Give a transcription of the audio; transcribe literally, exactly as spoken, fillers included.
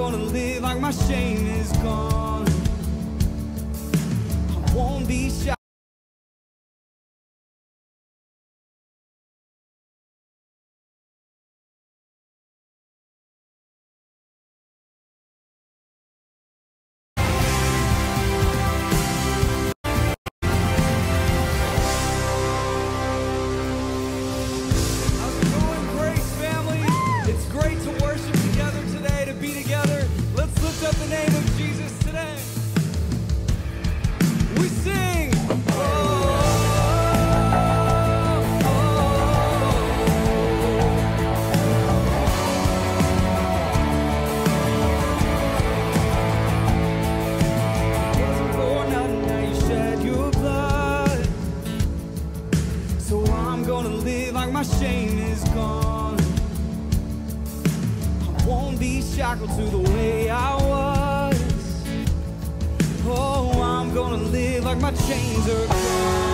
gonna live like my shame is gone. I won't be shy. Up the name of Jesus today. We sing. Oh, oh, oh. Wasn't for nothing, now you shed your blood. So I'm gonna live like my shame is gone. Won't be shackled to the way I was. Oh, I'm gonna live like my chains are gone.